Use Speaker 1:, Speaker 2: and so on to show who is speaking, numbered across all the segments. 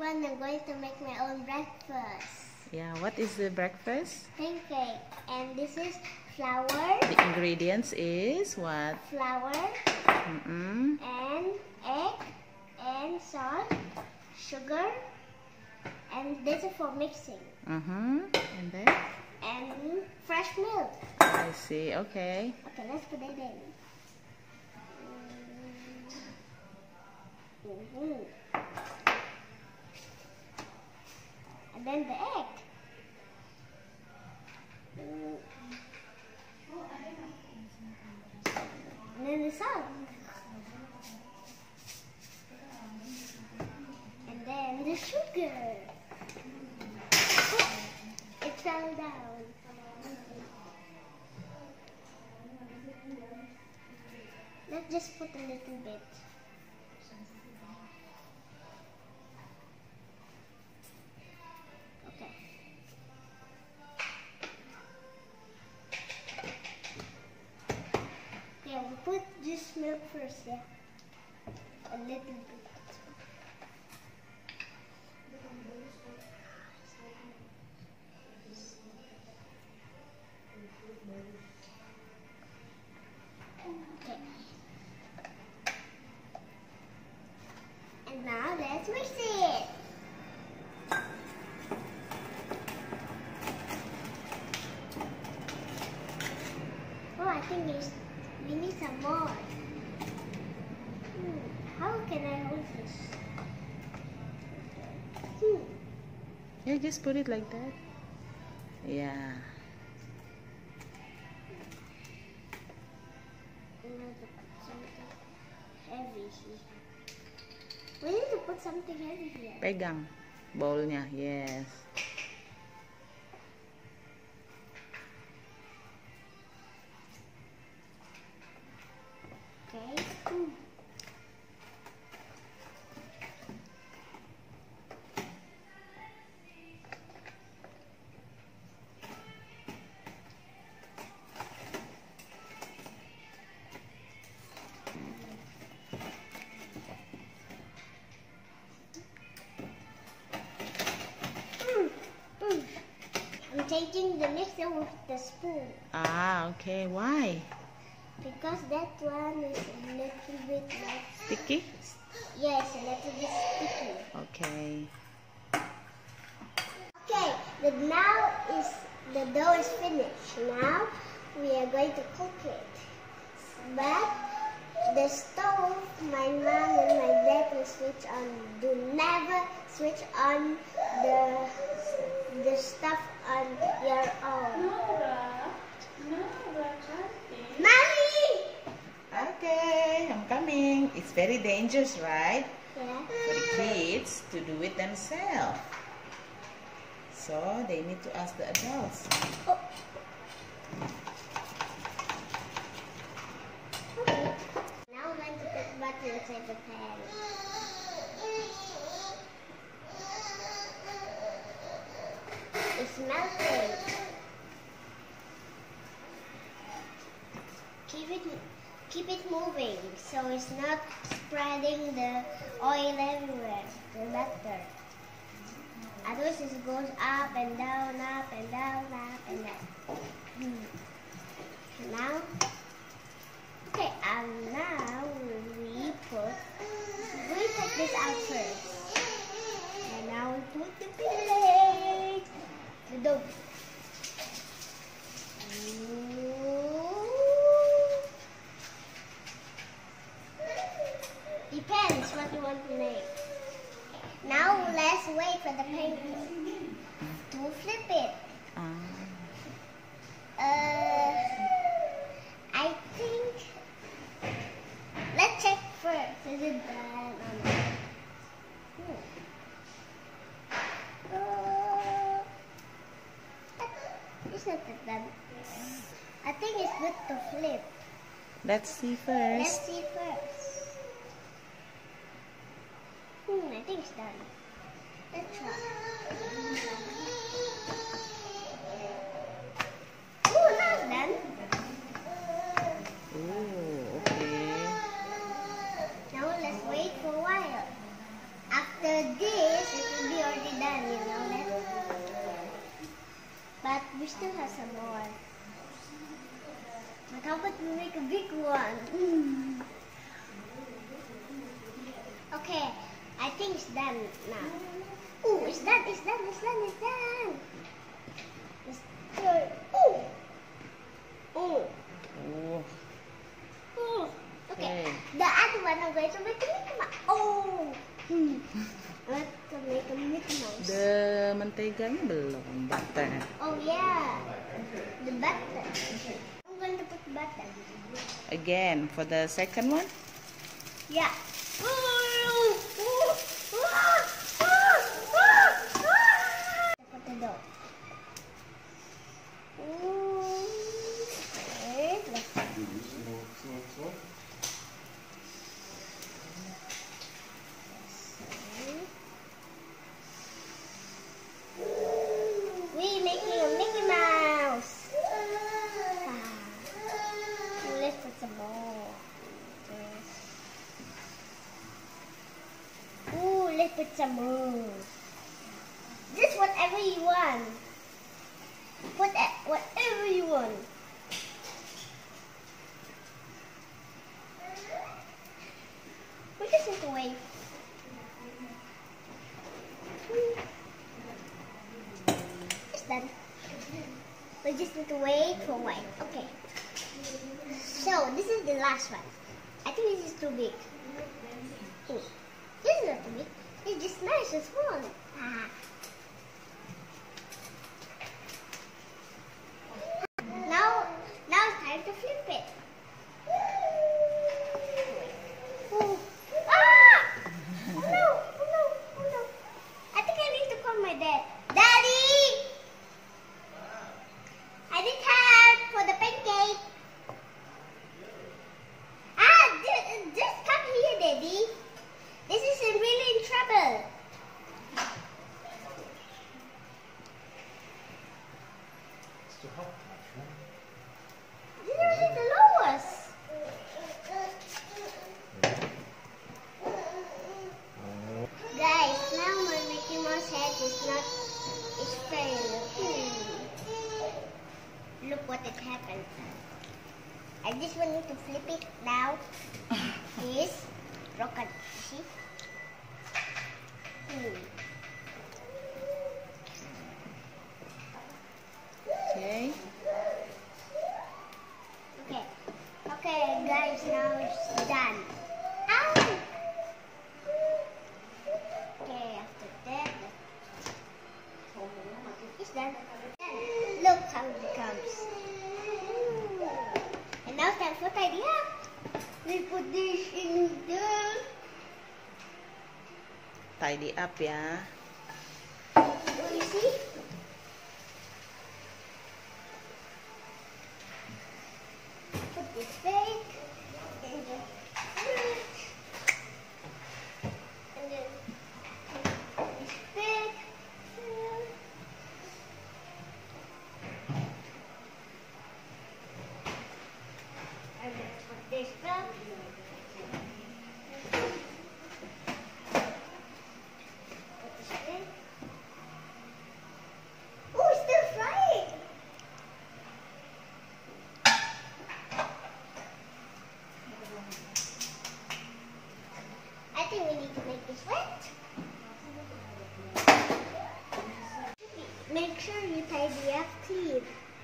Speaker 1: everyone, I'm going to make my own breakfast.
Speaker 2: Yeah, what is the breakfast?
Speaker 1: Pancake. And this is flour.
Speaker 2: The ingredients is what?
Speaker 1: Flour. And egg. And salt. Sugar. And this is for mixing.
Speaker 2: And then?
Speaker 1: And fresh milk.
Speaker 2: I see, okay.
Speaker 1: Okay, let's put it in. And then the egg. And then the salt. And then the sugar. Oh, it fell down. Let's just put a little bit. Okay. Okay, we'll put this milk first, yeah. A little bit. Okay. And now let's mix it. Oh, I think we need some more. How can I hold this?
Speaker 2: Yeah, just put it like that. Yeah.
Speaker 1: Heavy here. We need to put something heavy here.
Speaker 2: Pegang bowlnya, yes.
Speaker 1: Okay. I'm taking the mixer with the spoon.
Speaker 2: Ah, okay. Why?
Speaker 1: Because that one is a little bit like...
Speaker 2: Sticky?
Speaker 1: Yes, a little bit sticky.
Speaker 2: Okay.
Speaker 1: Okay, the dough is finished. Now we are going to cook it. But the stove, my mom and my dad will switch on. Do never switch on the stuff on your own. Mommy!
Speaker 2: Okay, I'm coming. It's very dangerous, right?
Speaker 1: Yeah.
Speaker 2: For the kids to do it themselves. So they need to ask the adults.
Speaker 1: Oh. Okay. Now I'm going to put butter inside the pan. It's melting. Keep it moving so it's not spreading the oil everywhere, the butter. Otherwise it goes up and down, up and down, up and down. Now, okay, and now we take this out first. And now we put the plate, the dough. Depends what you want to make. Now let's wait for the pancake to flip it. I think let's check first. Is it done or not? It's not that done. I think it's good to flip.
Speaker 2: Let's see first.
Speaker 1: Let's see first. I think it's done. Let's try. Oh, now it's done.
Speaker 2: Oh, okay.
Speaker 1: Now let's wait for a while. After this, it will done, you know that? But we still have some more. But how about we make a big one? Okay, I think it's done now. Oh, it's done, it's done, it's done, it's done. Let's turn. Oh! Oh!
Speaker 2: Oh,
Speaker 1: Oh! Okay,
Speaker 2: okay.
Speaker 1: the other one I'm going to make a Mickey Mouse. Oh! I'm going to make a Mickey Mouse.
Speaker 2: The menteganya belum, butter.
Speaker 1: Oh yeah, the butter. I'm going to put butter.
Speaker 2: Again, for the second one.
Speaker 1: Yeah. Put the dough. Wait, let's we making a Mickey Mouse. Let's put some more. Ooh, let's put some more. Just whatever you want. Put whatever you want. We just need to wait. It's done. We just need to wait for a while. Okay. So this is the last one. I think this is too big. This is not too big. It's just nice and small. Now it's time to flip it. Oh. Ah! Oh no! Oh no! Oh no! I think I need to call my dad. Daddy! I need help for the pancake. Just come here, Daddy. This is really in trouble. This is really the lowest. Guys, now my Mickey Mouse head is not. It's failed. Look what it happened. I just want you to flip it now. This broken. See?
Speaker 2: Okay.
Speaker 1: Okay, guys, now it's done. Ow! Okay, after that, it's done. Look how it becomes. And now it's time for tidy up. We put this in there.
Speaker 2: Tidy up ya.
Speaker 1: Oh, you see? Put this back in the fridge. And then put this back. And then put this back. Oh, it's still flying! I think we need to make this wet. Make sure you tidy up clean.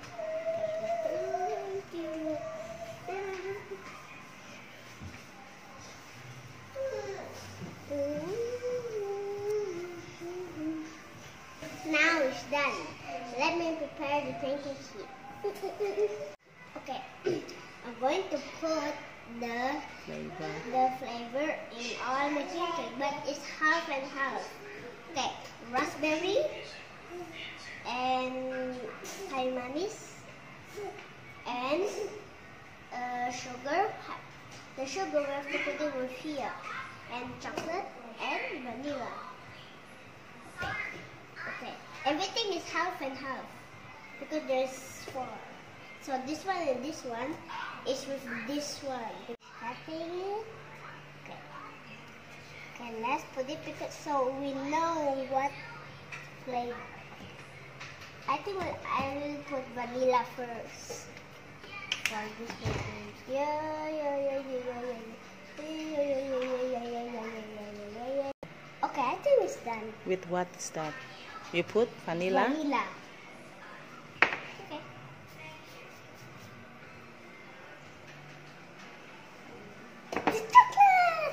Speaker 1: Now it's done. Let me prepare the pancake sheet. Okay, I'm going to put the flavor in all my pancake, but it's half and half. Okay, raspberry and honey manis and sugar. The sugar we have to put it with here, and chocolate and vanilla. Okay, everything is half and half because there's 4. So this one and this one is with this one. Cutting it. Okay, let's put it because so we know what flavor. I think I will put vanilla first. For this one. Okay, I think it's done.
Speaker 2: With what stuff? You put vanilla?
Speaker 1: Vanilla. Okay. The chocolate!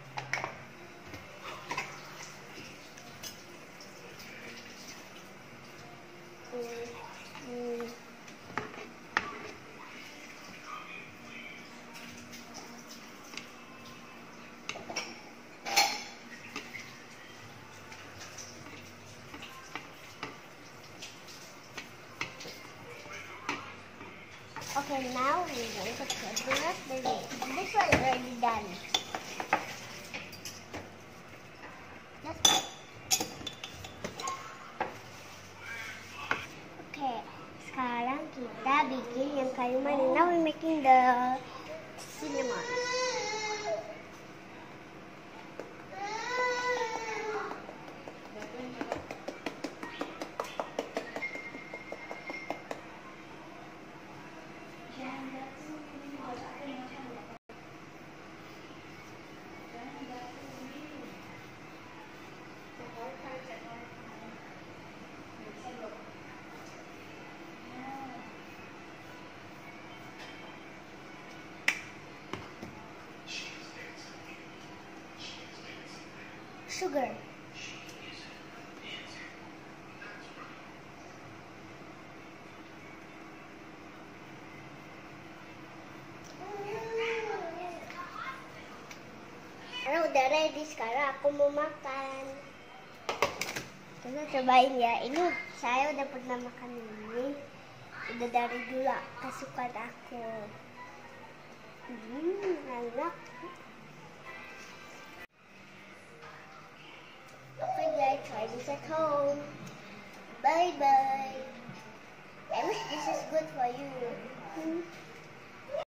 Speaker 1: Okay, now we're going to cover up the lid. This one already done. Okay, sekarang kita bikin yang kayu manis. Now we're making the cinnamon. Sugar. Karena udah ready, sekarang aku mau makan. Kita cobain ya. Ini saya udah pernah makan ini. Udah dari dulu kesukaan aku. Enak. Okay guys, try this at home. Bye bye. I wish this is good for you.